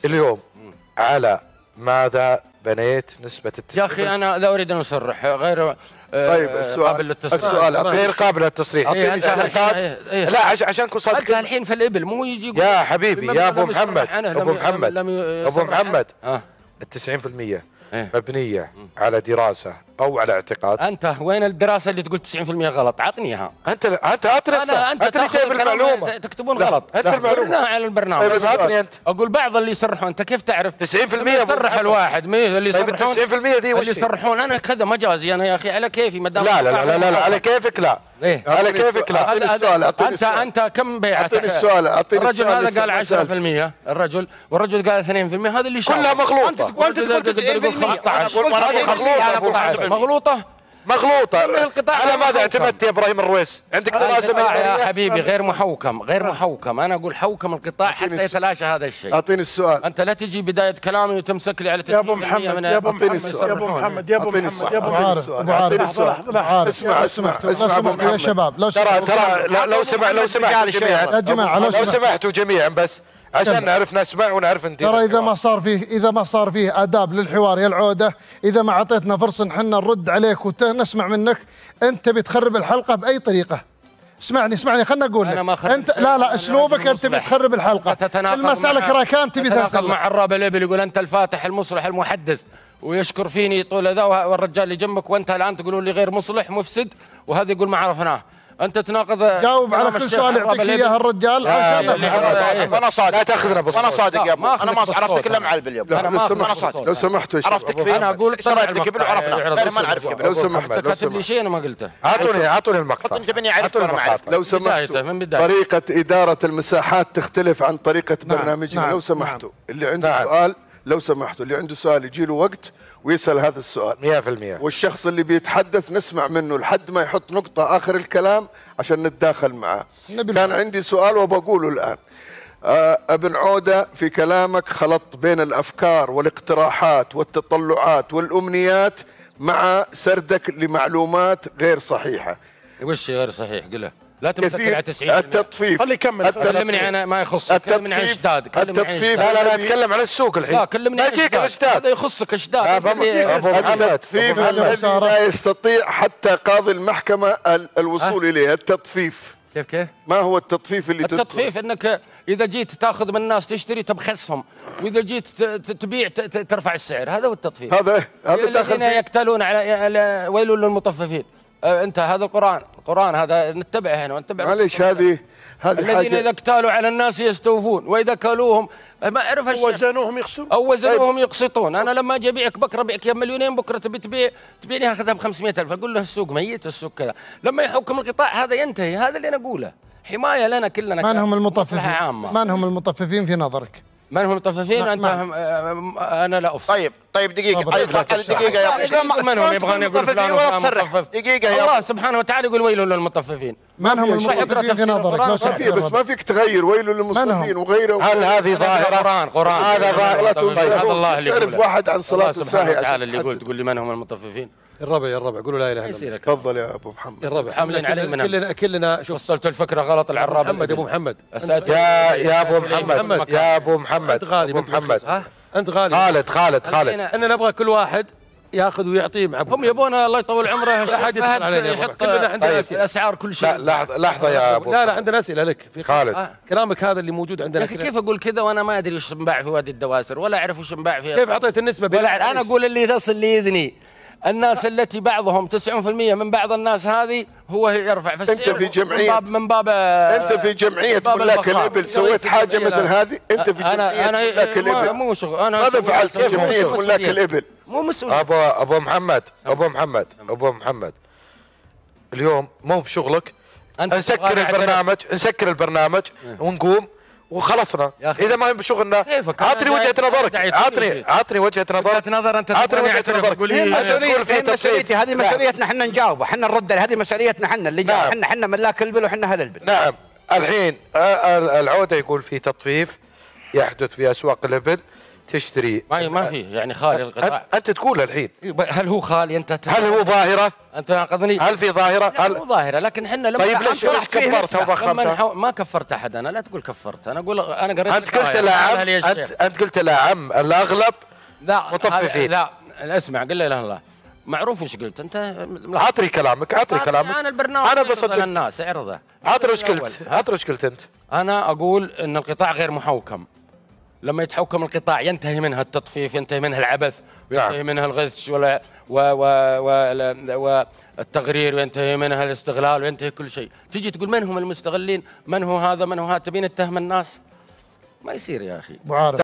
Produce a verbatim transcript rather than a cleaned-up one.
اليوم على ماذا بنيت نسبة التسعين؟ يا أخي أنا لا أريد أن أصرح غير طيب السؤال قابل للتصريح. السؤال غير قابل للتصريح. إيه إيه إيه لا عشان عشان نكون صادقين. أنت الحين في الإبل مو يجي يا حبيبي يا أبو محمد أبو محمد أبو محمد آه. التسعين في المية إيه؟ مبنية على دراسة أو على اعتقاد. أنت وين الدراسة اللي تقول تسعين في المية غلط؟ عطني إياها. أنت أنت أترسى أنت أنت اللي جايب المعلومة تكتبون غلط. أنت المعلومة على البرنامج. طيب عطني أنت. أقول بعض اللي يصرحون أنت كيف تعرف؟ تسعين في المية يصرح الواحد مين اللي يصرحون؟ يصرحون؟ تسعين في المية دي اللي يصرحون أنا كذا مجازي أنا يا أخي على كيفي ما دام لا لا لا لا, لا على كيفك لا. إيه؟ على كيفك لا. أعطيني السؤال أعطيني أنت السؤال أنت كم بيعتك؟ أعطيني السؤال أعطيني الرجل السؤال هذا قال عشرة في المية الرجل والرجل قال اثنين في المية هذا اللي شاف كلها مغلوطة. وأنت تقول تسعين في المية خمسة عشر مغلوطة مغلوطة. على ماذا اعتمدت يا ابراهيم الرويس؟ عندك دراسة يا حبيبي غير محوكم غير محوكم. انا اقول حوكم القطاع حتى يتلاشى هذا الشيء. اعطيني السؤال. انت لا تجي بداية كلامي وتمسك لي على يا ابو محمد يا ابو محمد يا ابو محمد يا ابو محمد يا ابو عارف ابو عارف اسمع اسمع اسمع يا شباب لو ترى ترى لو سمع لو سمحتوا جميعا يا جماعه لو سمحتوا جميعا بس عشان نعرف نسمع ونعرف ندير. ترى اذا ما صار فيه اذا ما صار فيه اداب للحوار يا العوده، اذا ما اعطيتنا فرصه نحن نرد عليك ونسمع منك، انت بتخرب الحلقه باي طريقه. اسمعني اسمعني خلنا اقول لك انت لا لا اسلوبك انت بتخرب الحلقه. المساله كراكان تبي تتناقض مع الراب الابل يقول انت الفاتح المصلح المحدث ويشكر فيني طول ذا والرجال اللي جنبك وانت الان تقولون لي غير مصلح مفسد وهذا يقول ما عرفناه. انت تناقض. جاوب على كل سؤال يعطيك اياه الرجال. انا صادق لا تاخذنا بالصوت. انا صادق يا ابو انا ما عرفتك الا مع البل يا ابو. انا ما انا صادق لو سمحتوا عرفتك فيه. انا اقول شريت لك ابل وعرفنا انا ما نعرف ابل. لو سمحت كاتب لي شيء انا ما قلته. اعطوني اعطوني المقطع. انت جبني عرفت وانا ما عرفت. لو سمحتوا من بداية طريقه اداره المساحات تختلف عن طريقه برنامجنا. لو سمحتوا اللي عنده سؤال لو سمحتوا اللي عنده سؤال يجي له وقت ويسأل هذا السؤال مئة في المئة. والشخص اللي بيتحدث نسمع منه لحد ما يحط نقطة آخر الكلام عشان نتداخل معه. كان عندي سؤال وبقوله الآن. آه ابن عودة في كلامك خلطت بين الأفكار والاقتراحات والتطلعات والأمنيات مع سردك لمعلومات غير صحيحة. وش غير صحيح؟ قله لا تمسك على تسعين التطفيف. خلي يكمل. كلمني انا ما يخصك. كلمني عن اشداد. التطفيف. لا لا لا اتكلم عن السوق الحين. لا كلمني عن اشداد. هذا يخصك اشداد. التطفيف الذي لا يستطيع حتى قاضي المحكمة الوصول إليه. التطفيف كيف كيف؟ ما هو التطفيف اللي تذكره؟ التطفيف انك اذا جيت تاخذ من الناس تشتري تبخسهم واذا جيت تبيع ترفع السعر. هذا هو التطفيف. هذا هذا الذين يكتالون على ويل للمطففين. انت هذا القرآن القرآن هذا نتبعه هنا ونتبع. معليش هذه هذه الذين اذا اكتالوا على الناس يستوفون واذا كالوهم ما اعرف الشيء وزنوهم يخسرون او وزنوهم يقسطون. انا لما اجي ابيعك بكره ابيعك يا مليونين بكره تبي تبيع تبيعني اخذها ب خمسمئة ألف اقول له السوق ميت السوق كذا. لما يحكم القطاع هذا ينتهي. هذا اللي انا اقوله. حمايه لنا كلنا. من هم المطففين؟ من هم المطففين في نظرك؟ من هم المطففين؟ انت انا لا افصل. طيب طيب دقيقة دقيقة يا من هم يبغون يقول فلان مطفف؟ دقيقة يا الله سبحانه وتعالى يقول ويل للمطففين. من هم المطففين في نظرك؟ بس ما فيك تغير ويل للمصلين وغيره. هل هذه ظاهرة؟ قرآن قرآن هذا ظاهرة. هذا الله اللي تعرف واحد عن صلاة الساهي تعالى اللي يقول تقول لي من هم المطففين؟ الربع يا الربع قولوا لا اله الا الله. تفضل يا ابو محمد. الربع حاملين عليه من كلنا كلنا شوف وصلت الفكره غلط العراب. محمد ابو محمد يا يا ابو محمد يا ابو محمد انت غالي ابو محمد انت غالي. خالد خالد خالد انا نبغى كل واحد ياخذ ويعطيه مع هم يبون الله يطول عمره احد يدخل علينا يحط كلنا عندنا اسئله الاسعار كل شيء. لحظه لحظه يا ابو. لا لا عندنا اسئله لك في خالد. آه. كلامك هذا اللي موجود عندنا. يا اخي كيف اقول كذا وانا ما ادري وش انباع في وادي الدواسر ولا اعرف وش انباع في. كيف اعطيت النسبه؟ ولا انا اقول اللي تصل لي اذني. الناس التي بعضهم تسعين في المئة من بعض الناس هذه هو يرفع في السعر. انت في جمعيه من باب من باب انت في جمعيه ملاك الابل سويت حاجه مثل هذه؟ انت في جمعيه ملاك الابل مو شغل. انا ماذا فعلت في جمعيه ملاك الابل؟ مو مسؤول. ابو ابو محمد ابو محمد ابو محمد اليوم مو بشغلك. نسكر البرنامج نسكر البرنامج ونقوم وخلصنا. اذا ما هي بشغلنا عطني وجهه نظرك. عطني عطني وجهه نظرك. نظر انت عطني وجهه نظرك. مسؤوليتي هذه مسؤوليتنا احنا نجاوب احنا نرد. هذه مسؤوليتنا احنا اللي جاي. احنا احنا ملاك البل واحنا اهل البل. نعم الحين العوده يقول في تطفيف يحدث في اسواق الابل تشتري ما ما في يعني خالي القطاع. انت تقولها الحين، هل هو خالي؟ انت هل هو ظاهره؟ انت ناقضني. هل في ظاهره؟ هل هو ظاهره؟ لكن احنا لما طيب ليش ليش كفرتها وضخمتها؟ ما كفرت احد، انا لا تقول كفرت، انا اقول انا قريت. انت قلت لا عم، انت انت قلت لا عم الاغلب لا مطففين. لا اسمع، قل لا اله الا الله، معروف وش قلت انت. عطري كلامك، عطري كلامك. انا البرنامج انا بصدق الناس اعرضه. عطري وش قلت؟ عطري وش قلت انت؟ انا اقول ان القطاع غير محوكم. لما يتحوكم القطاع ينتهي منها التطفيف، ينتهي منها العبث، وينتهي نعم. منها الغش ولا و و و والتغرير، وينتهي منها الاستغلال، وينتهي كل شيء. تجي تقول من هم المستغلين؟ من هو هذا؟ من هو هذا؟ تبين تتهم الناس؟ ما يصير يا اخي.